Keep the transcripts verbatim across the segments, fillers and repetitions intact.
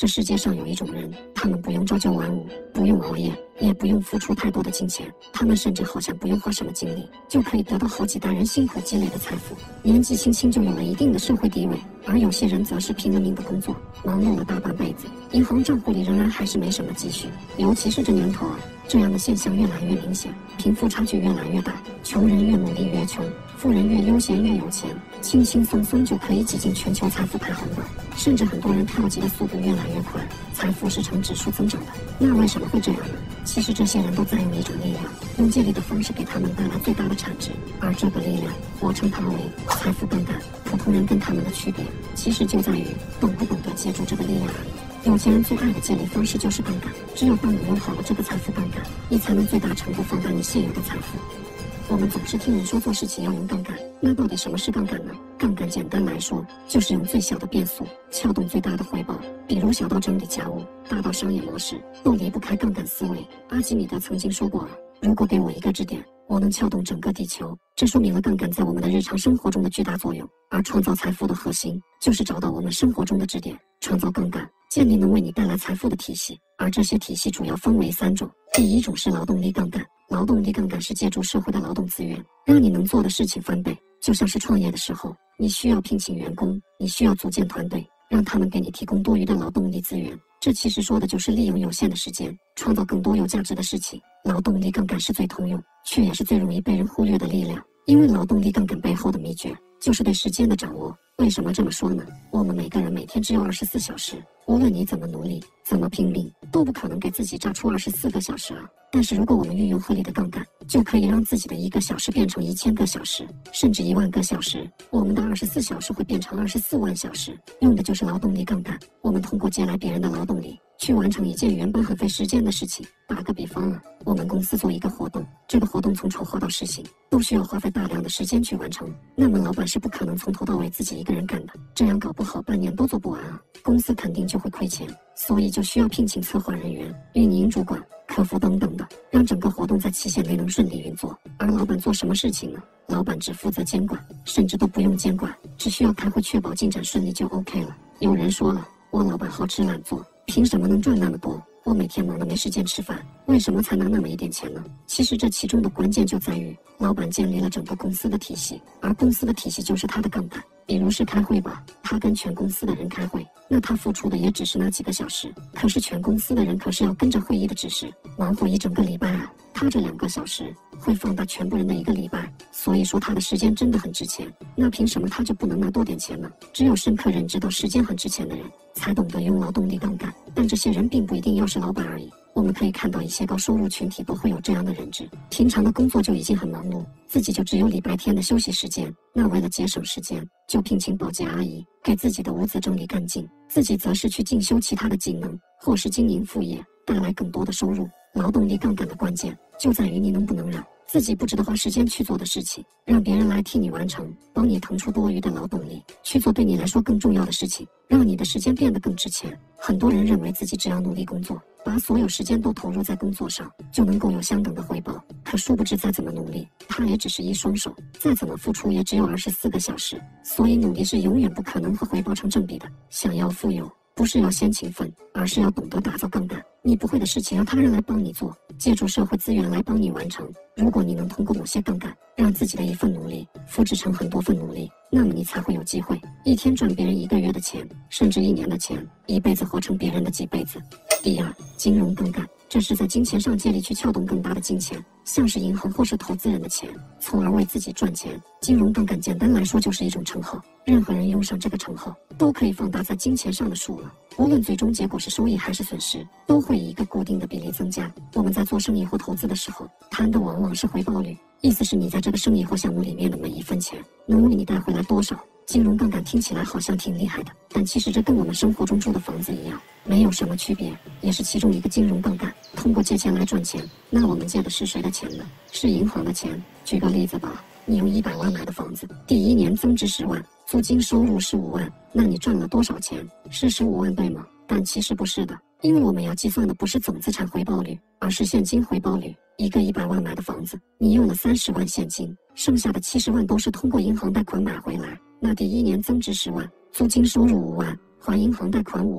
这世界上有一种人，他们不用朝九晚五，不用熬夜，也不用付出太多的金钱，他们甚至好像不用花什么精力，就可以得到好几代人辛苦积累的财富，年纪轻轻就有了一定的社会地位。而有些人则是拼了命的工作，忙碌了大半辈子，银行账户里仍然还是没什么积蓄。尤其是这年头啊，这样的现象越来越明显，贫富差距越来越大，穷人越努力越穷，富人越悠闲越有钱，轻轻松松就可以挤进全球财富排行榜，甚至很多人跳级的速度越来越快，财富是呈指数增长的。那为什么会这样呢？其实这些人都在用一种力量，用借力的方式给他们带来最大的产值，而这个力量我称它为财富杠杆。普通人跟他们的区别其实就在于懂不懂得借助这个力量而已。有钱人最爱的借力方式就是杠杆，只有当你用好了这个财富杠杆，你才能最大程度放大你现有的财富。我们总是听人说做事情要用杠杆，那到底什么是杠杆呢？杠杆简单来说，就是用最小的变速撬动最大的回报。比如小到整理家务，大到商业模式，都离不开杠杆思维。阿基米德曾经说过啊，如果给我一个支点，我能撬动整个地球。这说明了杠杆在我们的日常生活中的巨大作用。而创造财富的核心，就是找到我们生活中的支点，创造杠杆，建立能为你带来财富的体系。而这些体系主要分为三种。第一种是劳动力杠杆，劳动力杠杆是借助社会的劳动资源，让你能做的事情翻倍。就像是创业的时候，你需要聘请员工，你需要组建团队，让他们给你提供多余的劳动力资源。这其实说的就是利用有限的时间，创造更多有价值的事情。劳动力杠杆是最通用，却也是最容易被人忽略的力量。因为劳动力杠杆背后的秘诀，就是对时间的掌握。为什么这么说呢？我们每个人每天只有二十四小时，无论你怎么努力，怎么拼命，都不可能给自己榨出二十四个小时啊。但是如果我们运用合理的杠杆，就可以让自己的一个小时变成一千个小时，甚至一万个小时。我们的二十四小时会变成二十四万小时，用的就是劳动力杠杆。我们通过借来别人的劳动力，去完成一件原本很费时间的事情。打个比方啊，我们公司做一个活动，这个活动从筹划到实行，都需要花费大量的时间去完成。那么老板是不可能从头到尾自己一个人干的，这样搞不好半年都做不完啊，公司肯定就会亏钱。所以就需要聘请策划人员、运营主管、客服等等的，让整个活动在期限内能顺利运作。而老板做什么事情呢？老板只负责监管，甚至都不用监管，只需要开会确保进展顺利就 OK 了。有人说了，我老板好吃懒做，凭什么能赚那么多？我每天忙得没时间吃饭，为什么才拿那么一点钱呢？其实这其中的关键就在于，老板建立了整个公司的体系，而公司的体系就是他的杠杆。比如是开会吧，他跟全公司的人开会，那他付出的也只是那几个小时，可是全公司的人可是要跟着会议的指示，忙活一整个礼拜啊。他这两个小时会放大全部人的一个礼拜，所以说他的时间真的很值钱。那凭什么他就不能拿多点钱呢？只有深刻认知到时间很值钱的人，才懂得用劳动力杠杆。但这些人并不一定要是老板而已。我们可以看到一些高收入群体都会有这样的认知，平常的工作就已经很忙碌，自己就只有礼拜天的休息时间，那为了节省时间，就聘请保洁阿姨给自己的屋子整理干净，自己则是去进修其他的技能，或是经营副业，带来更多的收入。劳动力杠杆的关键就在于你能不能让自己不值得花时间去做的事情，让别人来替你完成，帮你腾出多余的劳动力，去做对你来说更重要的事情，让你的时间变得更值钱。很多人认为自己只要努力工作，把所有时间都投入在工作上，就能够有相等的回报。可殊不知再怎么努力，他也只是一双手，再怎么付出也只有二十四个小时。所以努力是永远不可能和回报成正比的。想要富有，不是要先勤奋，而是要懂得打造杠杆。你不会的事情让他人来帮你做，借助社会资源来帮你完成。如果你能通过某些杠杆，让自己的一份努力复制成很多份努力，那么你才会有机会一天赚别人一个月的钱，甚至一年的钱，一辈子活成别人的几辈子。第二，金融杠杆，这是在金钱上借力去撬动更大的金钱，像是银行或是投资人的钱，从而为自己赚钱。金融杠杆简单来说就是一种称号，任何人用上这个称号，都可以放大在金钱上的数额，无论最终结果是收益还是损失，都会以一个固定的比例增加。我们在做生意或投资的时候，谈的往往是回报率，意思是你在这个生意或项目里面的每一分钱，能为你带回来多少。金融杠杆听起来好像挺厉害的，但其实这跟我们生活中住的房子一样，没有什么区别，也是其中一个金融杠杆。通过借钱来赚钱，那我们借的是谁的钱呢？是银行的钱。举个例子吧，你用一百万买的房子，第一年增值十万，租金收入是五万，那你赚了多少钱？是十五万对吗？但其实不是的，因为我们要计算的不是总资产回报率，而是现金回报率。一个一百万买的房子，你用了三十万现金，剩下的七十万都是通过银行贷款买回来，那第一年增值十万，租金收入五万，还银行贷款五万，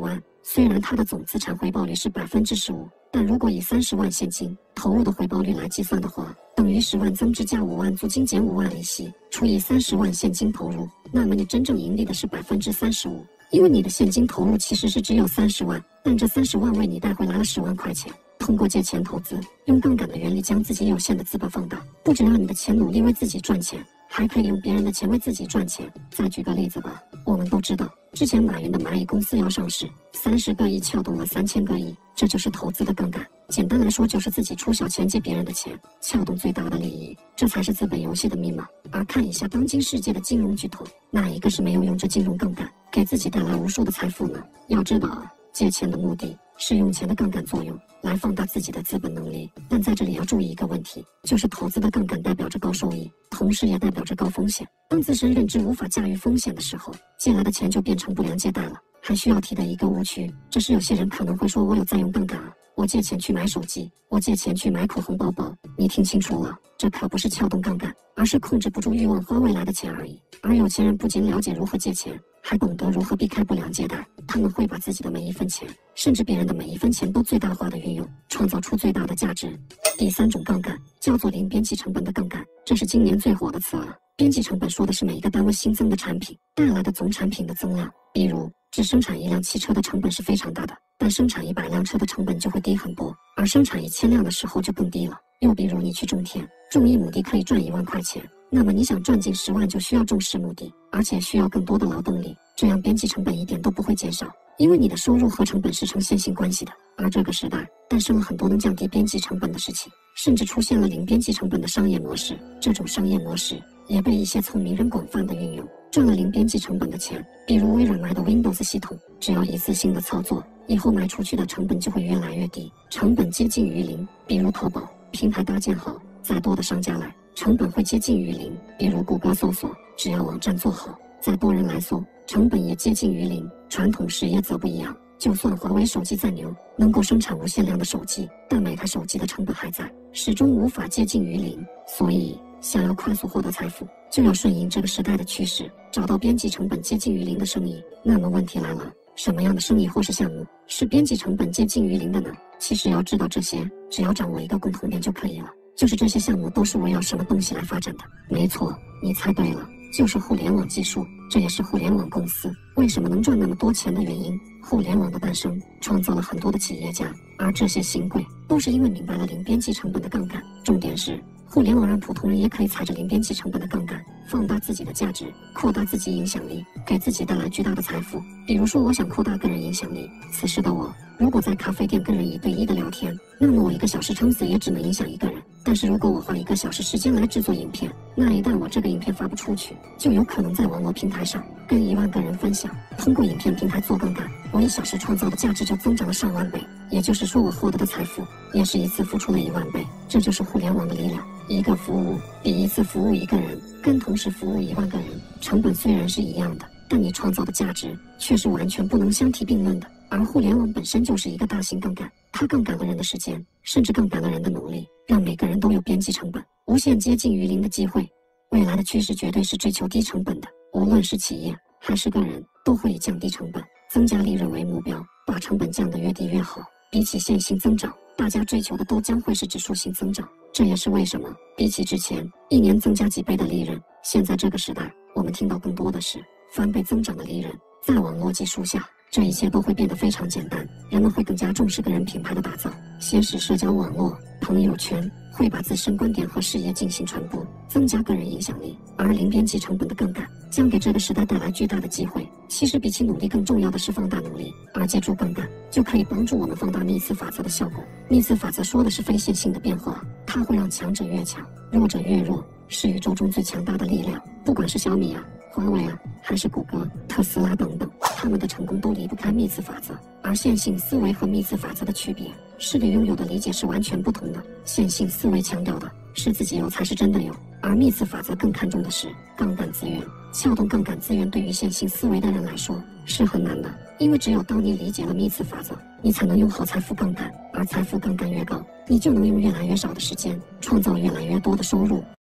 虽然它的总资产回报率是百分之十五，但如果以三十万现金投入的回报率来计算的话，等于十万增值加五万租金减五万利息，除以三十万现金投入，那么你真正盈利的是百分之三十五。因为你的现金投入其实是只有三十万，但这三十万为你带回来了十万块钱。通过借钱投资，用杠杆的原理将自己有限的资本放大，不只让你的钱努力为自己赚钱，还可以用别人的钱为自己赚钱。再举个例子吧，我们都知道，之前马云的蚂蚁公司要上市，三十个亿撬动了三千个亿，这就是投资的杠杆。简单来说，就是自己出小钱借别人的钱，撬动最大的利益，这才是资本游戏的密码。而看一下当今世界的金融巨头，哪一个是没有用这金融杠杆给自己带来无数的财富呢？要知道啊，借钱的目的是用钱的杠杆作用来放大自己的资本能力，但在这里要注意一个问题，就是投资的杠杆代表着高收益，同时也代表着高风险。当自身认知无法驾驭风险的时候，借来的钱就变成不良借贷了。还需要提的一个误区，这是有些人可能会说，我有在用杠杆啊，我借钱去买手机，我借钱去买口红包包。你听清楚了，这可不是撬动杠杆，而是控制不住欲望花未来的钱而已。而有钱人不仅了解如何借钱，还懂得如何避开不良借贷，他们会把自己的每一分钱，甚至别人的每一分钱都最大化的运用，创造出最大的价值。第三种杠杆叫做零边际成本的杠杆，这是今年最火的词了。边际成本说的是每一个单位新增的产品带来的总产品的增量，比如只生产一辆汽车的成本是非常大的，但生产一百辆车的成本就会低很多，而生产一千辆的时候就更低了。又比如你去种田，种一亩地可以赚一万块钱，那么你想赚进十万就需要种十亩地，而且需要更多的劳动力，这样边际成本一点都不会减少，因为你的收入和成本是成线性关系的。而这个时代诞生了很多能降低边际成本的事情，甚至出现了零边际成本的商业模式，这种商业模式也被一些聪明人广泛的运用，赚了零边际成本的钱。比如微软卖的 Windows 系统，只要一次性的操作，以后卖出去的成本就会越来越低，成本接近于零。比如淘宝平台搭建好，再多的商家来，成本会接近于零。比如谷歌搜索，只要网站做好，再多人来搜，成本也接近于零。传统事业则不一样，就算华为手机再牛，能够生产无限量的手机，但每台手机的成本还在，始终无法接近于零。所以想要快速获得财富，就要顺应这个时代的趋势，找到边际成本接近于零的生意。那么问题来了，什么样的生意或是项目是边际成本接近于零的呢？其实要知道这些，只要掌握一个共同点就可以了，就是这些项目都是围绕什么东西来发展的。没错，你猜对了，就是互联网技术。这也是互联网公司为什么能赚那么多钱的原因。互联网的诞生创造了很多的企业家，而这些新贵都是因为明白了零边际成本的杠杆。重点是互联网让普通人也可以踩着零边际成本的杠杆，放大自己的价值，扩大自己影响力，给自己带来巨大的财富。比如说，我想扩大个人影响力，此时的我如果在咖啡店跟人一对一的聊天，那么我一个小时撑死也只能影响一个人。但是如果我花一个小时时间来制作影片，那一旦我这个影片发布出去，就有可能在网络平台上跟一万个人分享。通过影片平台做杠杆，我一小时创造的价值就增长了上万倍，也就是说我获得的财富也是一次付出了一万倍。这就是互联网的力量，一个服务比一次服务一个人跟同时服务一万个人，成本虽然是一样的，但你创造的价值却是完全不能相提并论的。而互联网本身就是一个大型杠杆，它杠杆了人的时间，甚至杠杆了人的努力，让每个人都有边际成本无限接近于零的机会。未来的趋势绝对是追求低成本的，无论是企业还是个人，都会以降低成本、增加利润为目标，把成本降得越低越好。比起线性增长，大家追求的都将会是指数性增长。这也是为什么比起之前一年增加几倍的利润，现在这个时代我们听到更多的是翻倍增长的利润。在网络技术下，这一切都会变得非常简单，人们会更加重视个人品牌的打造。先是社交网络、朋友圈会把自身观点和事业进行传播，增加个人影响力。而零边际成本的杠杆将给这个时代带来巨大的机会。其实比起努力更重要的是放大努力，而借助杠杆就可以帮助我们放大幂次法则的效果。幂次法则说的是非线性的变化，它会让强者越强，弱者越弱，是宇宙中最强大的力量。不管是小米啊、华为啊，还是谷歌、特斯拉等等，他们的成功都离不开幂次法则。而线性思维和幂次法则的区别是对拥有的理解是完全不同的。线性思维强调的是自己有才是真的有，而幂次法则更看重的是杠杆资源。撬动杠杆资源对于线性思维的人来说是很难的，因为只有当你理解了幂次法则，你才能用好财富杠杆，而财富杠杆越高，你就能用越来越少的时间创造越来越多的收入。